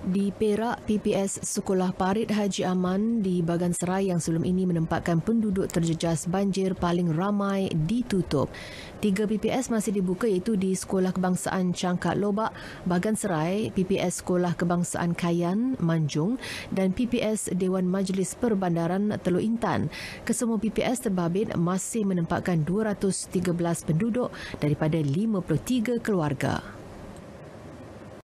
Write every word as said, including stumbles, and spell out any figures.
Di Perak, P P S Sekolah Parit Haji Aman di Bagan Serai yang sebelum ini menempatkan penduduk terjejas banjir paling ramai ditutup. Tiga P P S masih dibuka iaitu di Sekolah Kebangsaan Cangkat Lobak, Bagan Serai, P P S Sekolah Kebangsaan Kayan, Manjung dan P P S Dewan Majlis Perbandaran Teluk Intan. Kesemua P P S terbabit masih menempatkan dua ratus tiga belas penduduk daripada lima puluh tiga keluarga.